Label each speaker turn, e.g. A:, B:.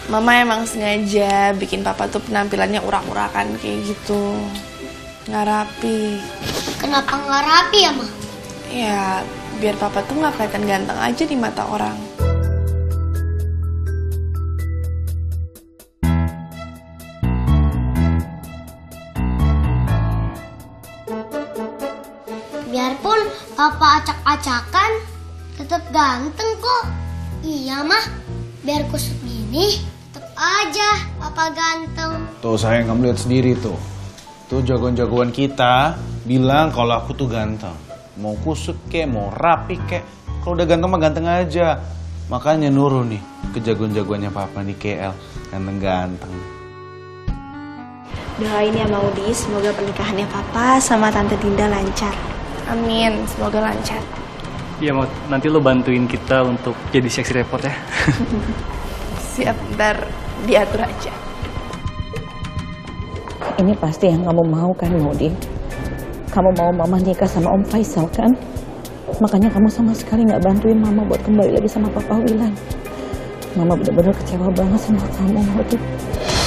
A: Mama emang sengaja bikin papa tuh penampilannya urak-urakan kayak gitu. Nggak rapi.
B: Kenapa nggak rapi ya, Ma?
A: Ya, biar papa tuh nggak kelihatan ganteng aja di mata orang.
B: Biarpun papa acak-acakan, tetap ganteng kok. Iya, Mah. Biar kusut gini, tetap aja papa ganteng.
C: Tuh sayang, kamu lihat sendiri tuh. Tuh jagoan-jagoan kita bilang kalau aku tuh ganteng. Mau kusut kek, mau rapi kek. Kalau udah ganteng mah ganteng aja. Makanya nurun nih ke jagoan-jagoannya papa nih KL. Ganteng-ganteng.
D: Doain ya Maudi, semoga pernikahannya papa sama tante Dinda lancar.
A: Amin, semoga lancar.
E: Iya Maud, nanti lo bantuin kita untuk jadi seksi report ya.
A: Siap, ntar diatur aja.
F: Ini pasti yang kamu mau kan, Maudi? Kamu mau mama nikah sama Om Faisal kan? Makanya kamu sama sekali nggak bantuin mama buat kembali lagi sama Papa Wilan. Mama benar-benar kecewa banget sama kamu, Maudi.